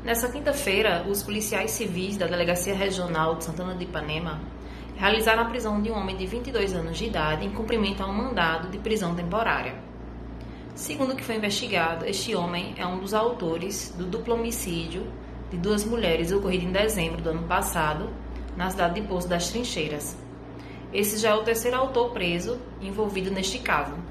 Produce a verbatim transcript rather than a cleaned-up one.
Nessa quinta-feira, os policiais civis da Delegacia Regional de Santana de Ipanema realizaram a prisão de um homem de vinte e dois anos de idade em cumprimento a um mandado de prisão temporária. Segundo o que foi investigado, este homem é um dos autores do duplo homicídio de duas mulheres ocorrido em dezembro do ano passado, na cidade de Poço das Trincheiras. Esse já é o terceiro autor preso envolvido neste caso.